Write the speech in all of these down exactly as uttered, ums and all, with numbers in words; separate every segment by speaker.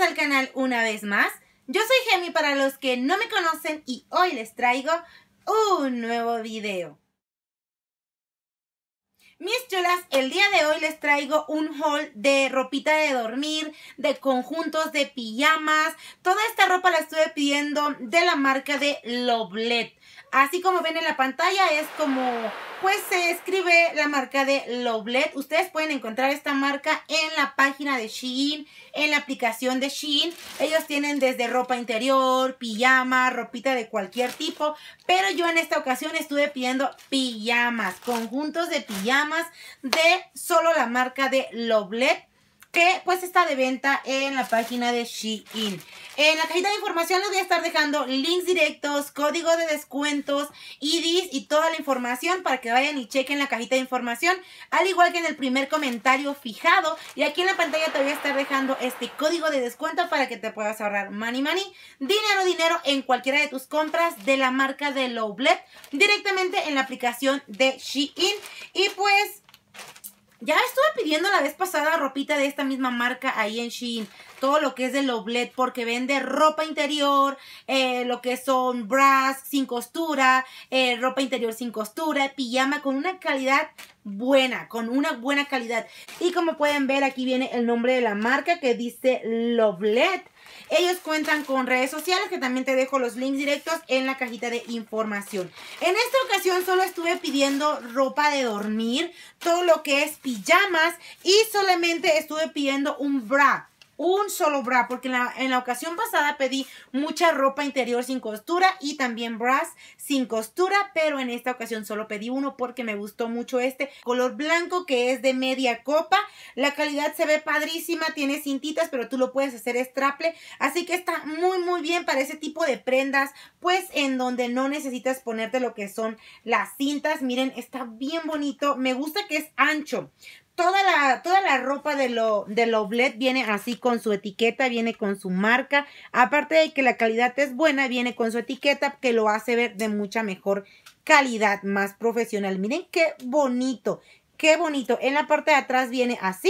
Speaker 1: al canal una vez más. Yo soy Gemi para los que no me conocen y hoy les traigo un nuevo video. Mis chulas, el día de hoy les traigo un haul de ropita de dormir, de conjuntos, de pijamas. Toda esta ropa la estuve pidiendo de la marca de Lovelet. Así como ven en la pantalla es como, pues se escribe la marca de Lovelet. Ustedes pueden encontrar esta marca en la página de Shein, en la aplicación de Shein. Ellos tienen desde ropa interior, pijama, ropita de cualquier tipo. Pero yo en esta ocasión estuve pidiendo pijamas, conjuntos de pijamas de solo la marca de Lovelet, que pues está de venta en la página de Shein. En la cajita de información les voy a estar dejando links directos, código de descuentos, I D s y toda la información para que vayan y chequen la cajita de información, al igual que en el primer comentario fijado. Y aquí en la pantalla te voy a estar dejando este código de descuento para que te puedas ahorrar money money, dinero dinero en cualquiera de tus compras de la marca de Lovelet directamente en la aplicación de Shein. Y pues ya estuve pidiendo la vez pasada ropita de esta misma marca ahí en Shein. Todo lo que es de Lovelet, porque vende ropa interior, eh, lo que son bras sin costura, eh, ropa interior sin costura, pijama con una calidad buena, con una buena calidad. Y como pueden ver, aquí viene el nombre de la marca que dice Lovelet. Ellos cuentan con redes sociales, que también te dejo los links directos en la cajita de información. En esta ocasión solo estuve pidiendo ropa de dormir, todo lo que es pijamas, y solamente estuve pidiendo un bra. Un solo bra, porque en la, en la ocasión pasada pedí mucha ropa interior sin costura y también bras sin costura, pero en esta ocasión solo pedí uno porque me gustó mucho este color blanco que es de media copa. La calidad se ve padrísima, tiene cintitas, pero tú lo puedes hacer straple, así que está muy muy bien para ese tipo de prendas, pues en donde no necesitas ponerte lo que son las cintas. Miren, está bien bonito, me gusta que es ancho. Toda la, toda la ropa de, lo, de Lovelet viene así con su etiqueta, viene con su marca. Aparte de que la calidad es buena, viene con su etiqueta que lo hace ver de mucha mejor calidad, más profesional. Miren qué bonito, qué bonito. En la parte de atrás viene así.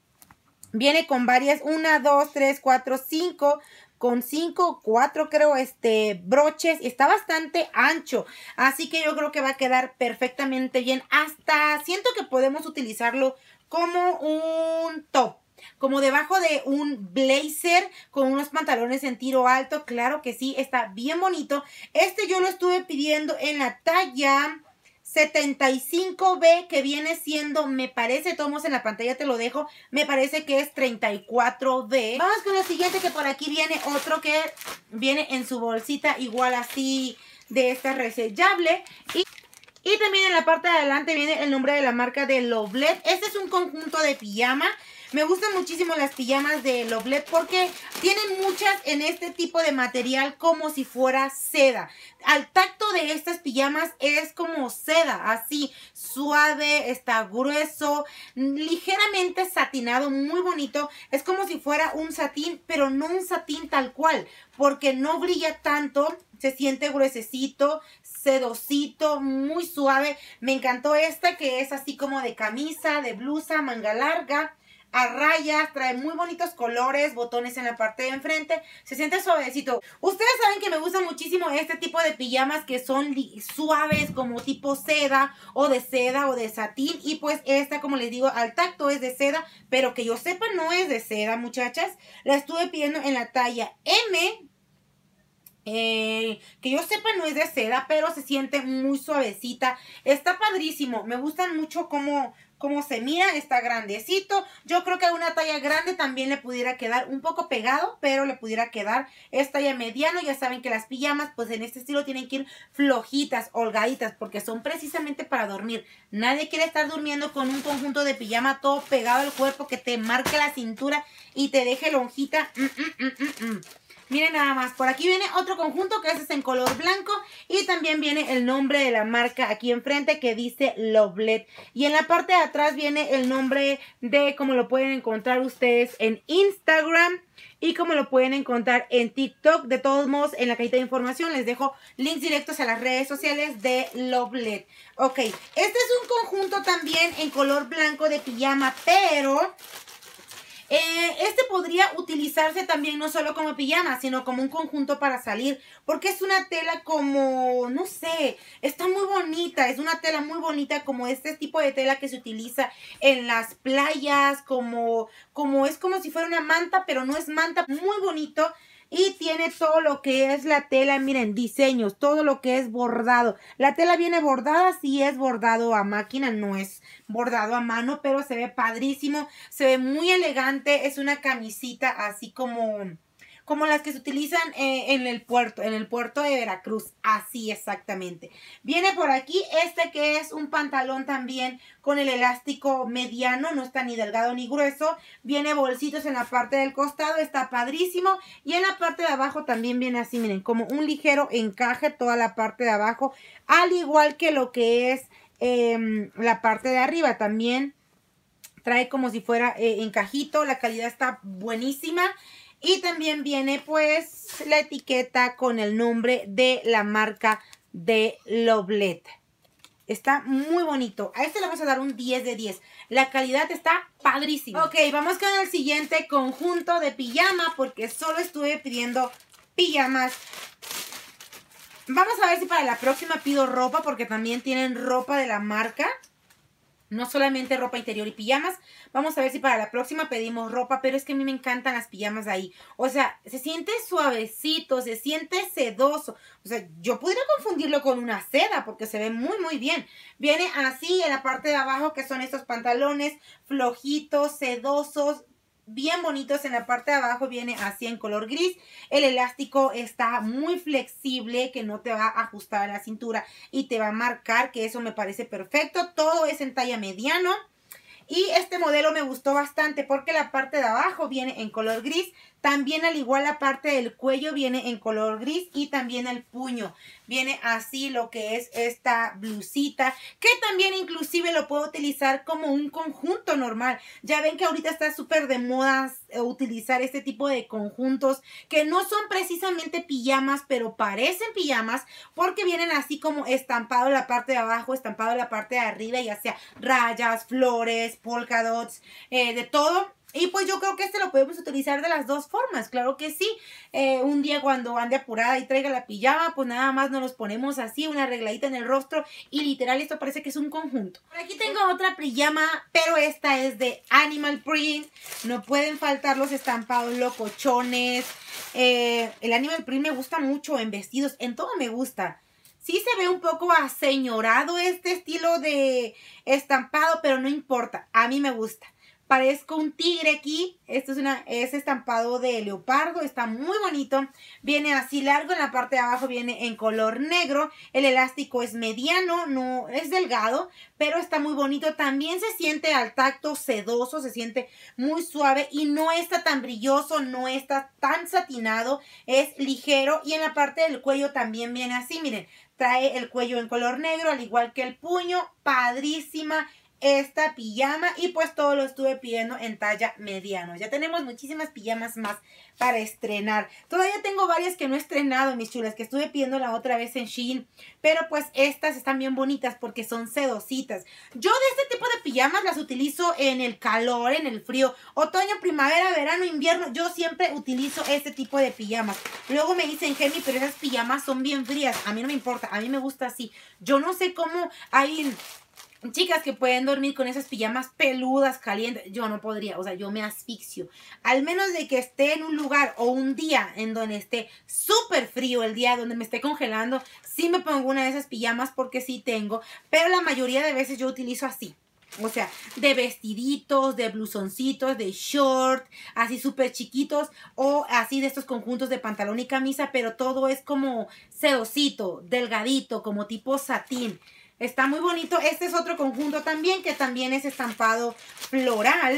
Speaker 1: Viene con varias, una, dos, tres, cuatro, cinco, con cinco, cuatro creo, este, broches. Está bastante ancho, así que yo creo que va a quedar perfectamente bien. Hasta siento que podemos utilizarlo como un top, como debajo de un blazer con unos pantalones en tiro alto. Claro que sí, está bien bonito. Este yo lo estuve pidiendo en la talla setenta y cinco B, que viene siendo, me parece, tomos en la pantalla te lo dejo, me parece que es treinta y cuatro B. Vamos con lo siguiente, que por aquí viene otro que viene en su bolsita igual así de esta resellable. Y, y también en la parte de adelante viene el nombre de la marca de Lovelet. Este es un conjunto de pijama. Me gustan muchísimo las pijamas de Lovelet porque tienen muchas en este tipo de material como si fuera seda. Al tacto de estas pijamas es como seda, así suave, está grueso, ligeramente satinado, muy bonito. Es como si fuera un satín, pero no un satín tal cual, porque no brilla tanto, se siente gruesecito, sedosito, muy suave. Me encantó esta que es así como de camisa, de blusa, manga larga, a rayas, trae muy bonitos colores, botones en la parte de enfrente, se siente suavecito. Ustedes saben que me gusta muchísimo este tipo de pijamas que son suaves, como tipo seda o de seda o de satín. Y pues esta, como les digo, al tacto es de seda, pero que yo sepa no es de seda, muchachas. La estuve pidiendo en la talla M. Eh, que yo sepa no es de seda, pero se siente muy suavecita. Está padrísimo, me gustan mucho cómo, cómo se mira, está grandecito. Yo creo que a una talla grande también le pudiera quedar un poco pegado, pero le pudiera quedar. Es talla mediano. Ya saben que las pijamas pues en este estilo tienen que ir flojitas, holgaditas, porque son precisamente para dormir. Nadie quiere estar durmiendo con un conjunto de pijama todo pegado al cuerpo que te marque la cintura y te deje lonjita. Mm, mm, mm, mm, mm. Miren nada más, por aquí viene otro conjunto que ese es en color blanco y también viene el nombre de la marca aquí enfrente que dice Lovelet. Y en la parte de atrás viene el nombre de cómo lo pueden encontrar ustedes en Instagram y cómo lo pueden encontrar en TikTok. De todos modos, en la cajita de información les dejo links directos a las redes sociales de Lovelet. Ok, este es un conjunto también en color blanco de pijama, pero Eh, este podría utilizarse también no solo como pijama, sino como un conjunto para salir, porque es una tela como, no sé, está muy bonita, es una tela muy bonita, como este tipo de tela que se utiliza en las playas, como, como es como si fuera una manta, pero no es manta, muy bonito. Y tiene todo lo que es la tela, miren, diseños, todo lo que es bordado. La tela viene bordada, sí es bordado a máquina, no es bordado a mano, pero se ve padrísimo, se ve muy elegante. Es una camisita así como... como las que se utilizan eh, en el puerto, en el puerto de Veracruz, así exactamente. Viene por aquí este que es un pantalón también con el elástico mediano, no está ni delgado ni grueso. Viene bolsitos en la parte del costado, está padrísimo. Y en la parte de abajo también viene así, miren, como un ligero encaje toda la parte de abajo, al igual que lo que es eh, la parte de arriba también. Trae como si fuera eh, encajito, la calidad está buenísima. Y también viene pues la etiqueta con el nombre de la marca de Loblet. Está muy bonito. A este le vamos a dar un diez de diez. La calidad está padrísima. Ok, vamos con el siguiente conjunto de pijama, porque solo estuve pidiendo pijamas. Vamos a ver si para la próxima pido ropa, porque también tienen ropa de la marca. No solamente ropa interior y pijamas. Vamos a ver si para la próxima pedimos ropa. Pero es que a mí me encantan las pijamas de ahí. O sea, se siente suavecito, se siente sedoso. O sea, yo podría confundirlo con una seda porque se ve muy, muy bien. Viene así en la parte de abajo, que son estos pantalones flojitos, sedosos, bien bonitos. En la parte de abajo viene así en color gris. El elástico está muy flexible, que no te va a ajustar a la cintura y te va a marcar, que eso me parece perfecto. Todo es en talla mediano. Y este modelo me gustó bastante porque la parte de abajo viene en color gris. También al igual la parte del cuello viene en color gris y también el puño. Viene así lo que es esta blusita, que también inclusive lo puedo utilizar como un conjunto normal. Ya ven que ahorita está súper de moda utilizar este tipo de conjuntos que no son precisamente pijamas, pero parecen pijamas porque vienen así como estampado en la parte de abajo, estampado en la parte de arriba, ya sea rayas, flores, polka dots, eh, de todo. Y pues yo creo que este lo podemos utilizar de las dos formas, claro que sí. Eh, un día cuando ande apurada y traiga la pijama, pues nada más nos los ponemos así, una arregladita en el rostro y literal esto parece que es un conjunto. Por aquí tengo otra pijama, pero esta es de Animal Print. No pueden faltar los estampados locochones. Eh, el Animal Print me gusta mucho en vestidos, en todo me gusta. Sí se ve un poco aseñorado este estilo de estampado, pero no importa, a mí me gusta. Parezco un tigre aquí. Esto es, una, es estampado de leopardo. Está muy bonito. Viene así largo. En la parte de abajo viene en color negro. El elástico es mediano. No es delgado. Pero está muy bonito. También se siente al tacto sedoso. Se siente muy suave. Y no está tan brilloso. No está tan satinado. Es ligero. Y en la parte del cuello también viene así. Miren. Trae el cuello en color negro. Al igual que el puño. Padrísima esta pijama y pues todo lo estuve pidiendo en talla mediano. Ya tenemos muchísimas pijamas más para estrenar. Todavía tengo varias que no he estrenado, mis chulas, que estuve pidiendo la otra vez en Shein, pero pues estas están bien bonitas porque son sedositas. Yo de este tipo de pijamas las utilizo en el calor, en el frío, otoño, primavera, verano, invierno. Yo siempre utilizo este tipo de pijamas. Luego me dicen, Gemi, pero esas pijamas son bien frías. A mí no me importa, a mí me gusta así. Yo no sé cómo hay chicas que pueden dormir con esas pijamas peludas, calientes. Yo no podría, o sea, yo me asfixio. Al menos de que esté en un lugar o un día en donde esté súper frío, el día donde me esté congelando, sí me pongo una de esas pijamas porque sí tengo. Pero la mayoría de veces yo utilizo así. O sea, de vestiditos, de blusoncitos, de short, así súper chiquitos o así de estos conjuntos de pantalón y camisa, pero todo es como sedosito, delgadito, como tipo satín. Está muy bonito. Este es otro conjunto también, que también es estampado floral.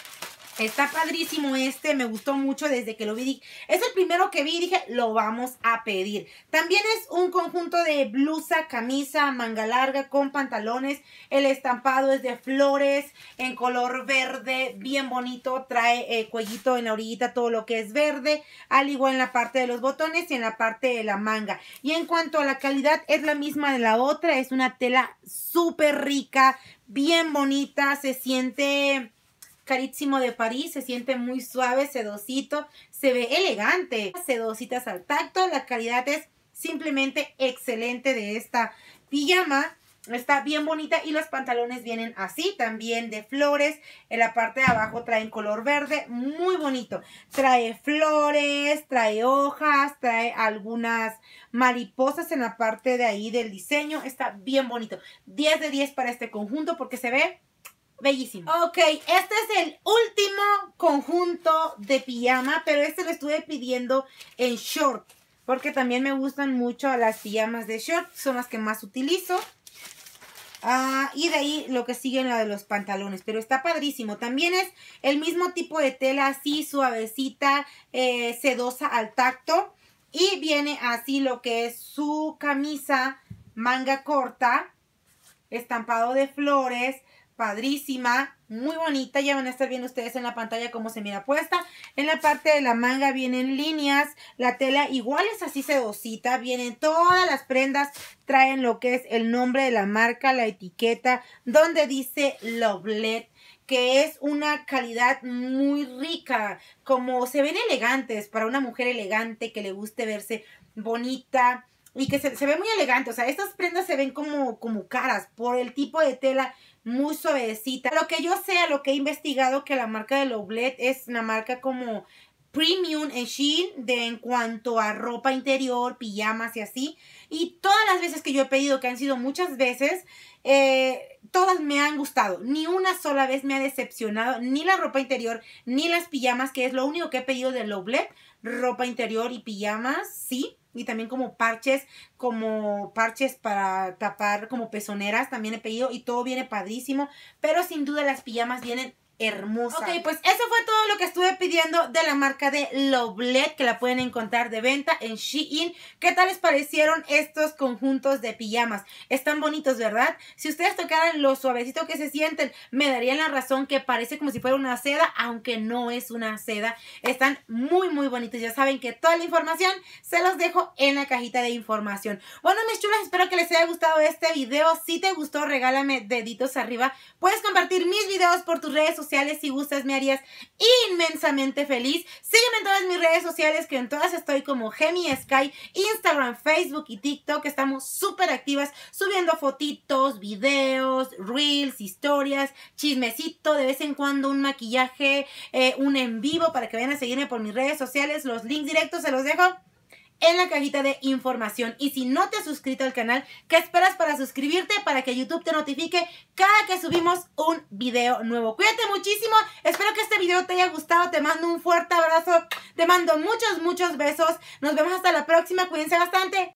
Speaker 1: Está padrísimo este, me gustó mucho desde que lo vi. Es el primero que vi y dije, lo vamos a pedir. También es un conjunto de blusa, camisa, manga larga con pantalones. El estampado es de flores en color verde, bien bonito. Trae eh, cuellito en la orillita, todo lo que es verde. Al igual en la parte de los botones y en la parte de la manga. Y en cuanto a la calidad, es la misma de la otra. Es una tela súper rica, bien bonita, se siente Carísimo de París, se siente muy suave, sedosito, se ve elegante. Sedositas al tacto, la calidad es simplemente excelente de esta pijama. Está bien bonita y los pantalones vienen así, también de flores. En la parte de abajo traen color verde, muy bonito. Trae flores, trae hojas, trae algunas mariposas en la parte de ahí del diseño. Está bien bonito. diez de diez para este conjunto porque se ve bellísimo. Ok, este es el último conjunto de pijama, pero este lo estuve pidiendo en short porque también me gustan mucho las pijamas de short, son las que más utilizo. Ah, y de ahí lo que sigue en la de los pantalones, pero está padrísimo. También es el mismo tipo de tela, así suavecita, eh, sedosa al tacto. Y viene así lo que es su camisa, manga corta, estampado de flores, padrísima, muy bonita. Ya van a estar viendo ustedes en la pantalla cómo se mira puesta. En la parte de la manga vienen líneas, la tela igual es así sedosita, vienen todas las prendas, traen lo que es el nombre de la marca, la etiqueta, donde dice Lovelet, que es una calidad muy rica, como se ven elegantes, para una mujer elegante que le guste verse bonita y que se, se ve muy elegante. O sea, estas prendas se ven como, como caras por el tipo de tela, muy suavecita. Lo que yo sé, lo que he investigado, que la marca de Lovelet es una marca como premium en Shein de en cuanto a ropa interior, pijamas y así. Y todas las veces que yo he pedido, que han sido muchas veces, eh, todas me han gustado. Ni una sola vez me ha decepcionado, ni la ropa interior, ni las pijamas, que es lo único que he pedido de Lovelet. Ropa interior y pijamas, sí. Y también como parches, como parches para tapar como pezoneras también he pedido y todo viene padrísimo. Pero sin duda las pijamas vienen hermosas. Ok, pues eso fue todo lo que estuve pidiendo de la marca de Lovelet, que la pueden encontrar de venta en Shein. ¿Qué tal les parecieron estos conjuntos de pijamas? Están bonitos, ¿verdad? Si ustedes tocaran lo suavecito que se sienten, me darían la razón que parece como si fuera una seda, aunque no es una seda. Están muy, muy bonitos. Ya saben que toda la información se los dejo en la cajita de información. Bueno, mis chulas, espero que les haya gustado este video. Si te gustó, regálame deditos arriba. Puedes compartir mis videos por tus redes sociales. Si gustas, me harías inmensamente feliz. Sígueme en todas mis redes sociales, que en todas estoy como Gemi Sky, Instagram, Facebook y TikTok. Estamos súper activas, subiendo fotitos, videos, reels, historias, chismecito, de vez en cuando un maquillaje, eh, un en vivo, para que vayan a seguirme por mis redes sociales. Los links directos se los dejo en la cajita de información. Y si no te has suscrito al canal, ¿qué esperas para suscribirte? Para que YouTube te notifique cada que subimos un video nuevo. Cuídate muchísimo. Espero que este video te haya gustado. Te mando un fuerte abrazo. Te mando muchos, muchos besos. Nos vemos hasta la próxima. Cuídense bastante.